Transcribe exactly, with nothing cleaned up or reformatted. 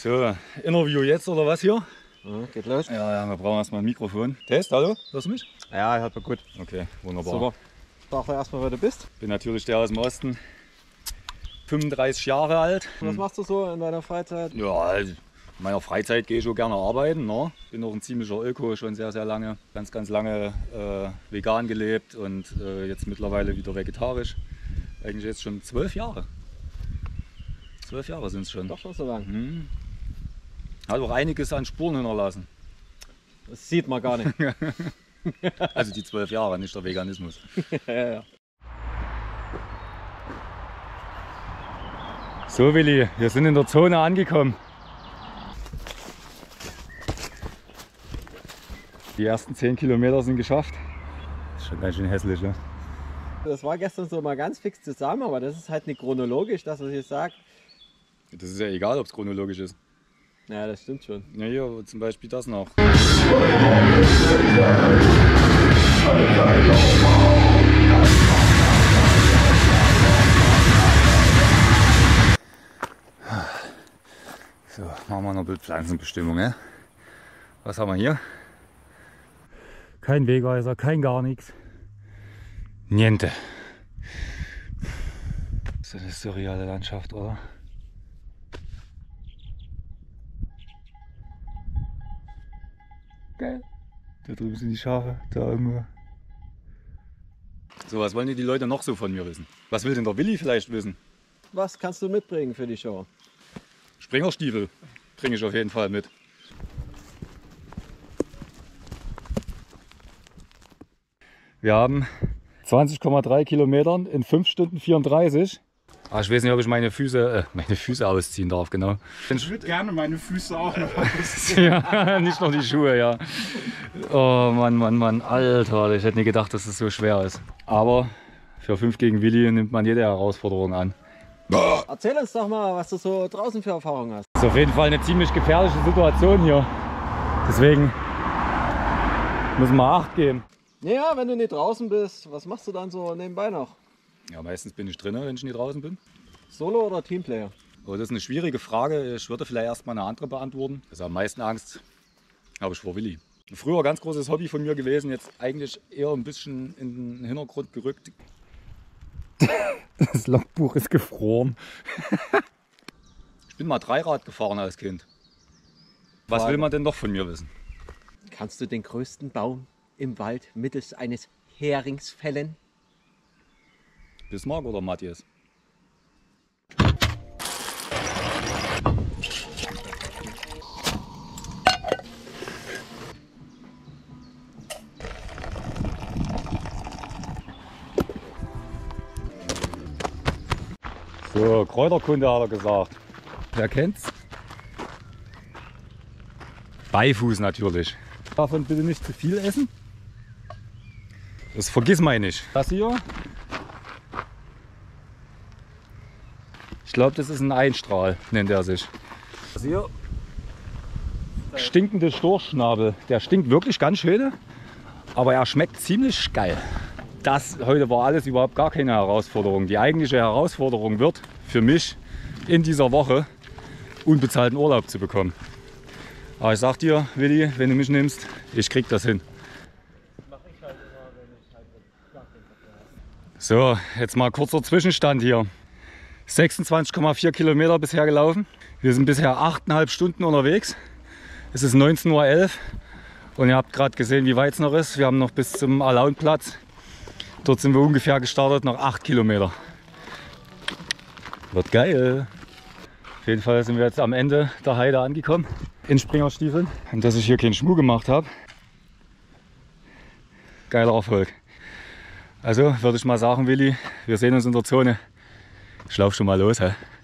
So, Interview jetzt oder was hier? Ja, geht los. Ja, ja, wir brauchen erstmal ein Mikrofon. Test, hallo? Hörst du mich? Ja, hört man gut. Okay, wunderbar. Super. Sag doch erstmal, wer du bist. Bin natürlich der aus dem Osten. fünfunddreißig Jahre alt. Was machst du so in deiner Freizeit? Ja, also in meiner Freizeit gehe ich schon gerne arbeiten. Ne? Bin auch ein ziemlicher Öko, schon sehr, sehr lange. Ganz, ganz lange äh, vegan gelebt und äh, jetzt mittlerweile wieder vegetarisch. Eigentlich jetzt schon zwölf Jahre. Zwölf Jahre sind es schon. Doch schon so lang. Mhm. Hat auch einiges an Spuren hinterlassen. Das sieht man gar nicht. Also die zwölf Jahre, nicht der Veganismus. ja, ja. So Willi, wir sind in der Zone angekommen. Die ersten zehn Kilometer sind geschafft. Das ist schon ganz schön hässlich, ne? Das war gestern so mal ganz fix zusammen, aber das ist halt nicht chronologisch, dass er sich sagt. Das ist ja egal, ob es chronologisch ist. Ja, das stimmt schon. Ja, hier zum Beispiel das noch. So, machen wir noch Bildpflanzenbestimmung. Ne? Was haben wir hier? Kein Wegweiser, kein gar nichts. Niente. Das ist eine surreale Landschaft, oder? Geil. Da drüben sind die Schafe, da irgendwo. So, was wollen die Leute noch so von mir wissen? Was will denn der Willi vielleicht wissen? Was kannst du mitbringen für die Show? Springerstiefel bringe ich auf jeden Fall mit. Wir haben zwanzig Komma drei Kilometer in fünf Stunden vierunddreißig. Ah, ich weiß nicht, ob ich meine Füße, äh, meine Füße ausziehen darf, genau. Ich würde gerne meine Füße auch noch ausziehen. Ja, nicht nur die Schuhe, ja. Oh Mann, Mann, Mann, Alter, ich hätte nie gedacht, dass es so schwer ist. Aber für fünf gegen Willi nimmt man jede Herausforderung an. Erzähl uns doch mal, was du so draußen für Erfahrungen hast. Das ist auf jeden Fall eine ziemlich gefährliche Situation hier. Deswegen müssen wir Acht geben. Ja, wenn du nicht draußen bist, was machst du dann so nebenbei noch? Ja, meistens bin ich drin, wenn ich nicht draußen bin. Solo oder Teamplayer? Oh, das ist eine schwierige Frage. Ich würde vielleicht erstmal eine andere beantworten. Also am meisten Angst habe ich vor Willi. Früher ganz großes Hobby von mir gewesen, jetzt eigentlich eher ein bisschen in den Hintergrund gerückt. Das Logbuch ist gefroren. Ich bin mal Dreirad gefahren als Kind. Was Frage. will man denn noch von mir wissen? Kannst du den größten Baum im Wald mittels eines Herings fällen? Bismarck oder Matthias? So, Kräuterkunde hat er gesagt. Wer kennt's? Beifuß natürlich. Davon bitte nicht zu viel essen. Das vergiss mal nicht. Das hier. Ich glaube, das ist ein Einstrahl, nennt er sich. Das hier. Stinkende Storchschnabel. Der stinkt wirklich ganz schön, aber er schmeckt ziemlich geil. Das heute war alles überhaupt gar keine Herausforderung. Die eigentliche Herausforderung wird für mich in dieser Woche unbezahlten Urlaub zu bekommen. Aber ich sag dir, Willi, wenn du mich nimmst, ich krieg das hin. So, jetzt mal kurzer Zwischenstand hier. sechsundzwanzig Komma vier Kilometer bisher gelaufen. Wir sind bisher achteinhalb Stunden unterwegs. Es ist neunzehn Uhr elf und ihr habt gerade gesehen, wie weit es noch ist. Wir haben noch bis zum Alaunplatz. Dort sind wir ungefähr gestartet, noch acht Kilometer. Wird geil. Auf jeden Fall sind wir jetzt am Ende der Heide angekommen. In Springerstiefeln. Und dass ich hier keinen Schmuh gemacht habe. Geiler Erfolg. Also würde ich mal sagen, Willi, wir sehen uns in der Zone. Ich laufe schon mal los. He?